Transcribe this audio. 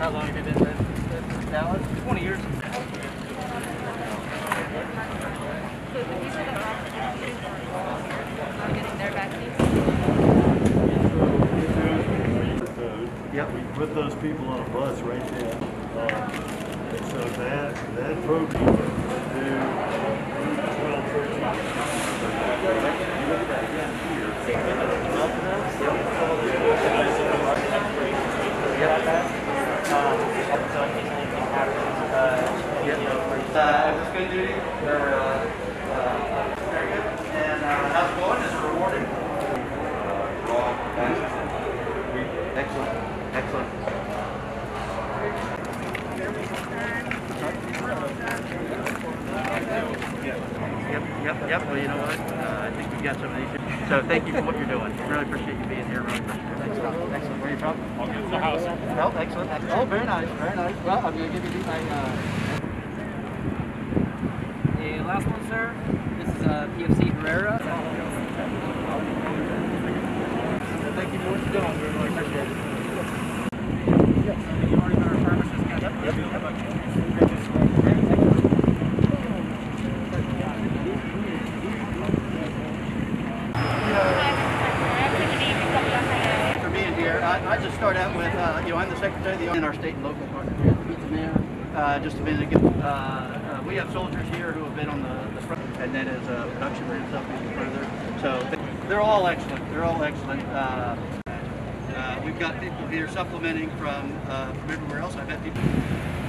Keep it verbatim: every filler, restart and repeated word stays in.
How long have you been in Dallas? twenty years. So the people that are are getting their vaccines? Yep. We put those people on a bus right there. Uh, and so that, that program would do twelve, thirteen. Uh, is this good duty? Or, uh, uh, very good. And uh, how's it going? Is it rewarding? Excellent. Excellent. Yep, yep, yep. Well, you know what? Uh, I think we've got some of these. So thank you for what you're doing. Really appreciate you being here. Really appreciate it. Excellent. Excellent. Where are you from? I'll get the house. Oh, excellent. Oh, very nice. Very nice. Well, I'm going to give you my... Uh, The last one, sir. This is uh, P F C Herrera. thank you for what you're doing. We really appreciate it. Yes. You already got our pharmacist. Yep. Yep. For being here, I, I just start out with, uh, you know, I'm the secretary of the in our state and local partners here at the Pizza Mayor. Uh, just a minute ago, uh, uh, we have soldiers here who have been on the, the front, and then as uh, production ramps up even further. So they're all excellent. They're all excellent. Uh, uh, we've got people here supplementing from, uh, from everywhere else. I've had people.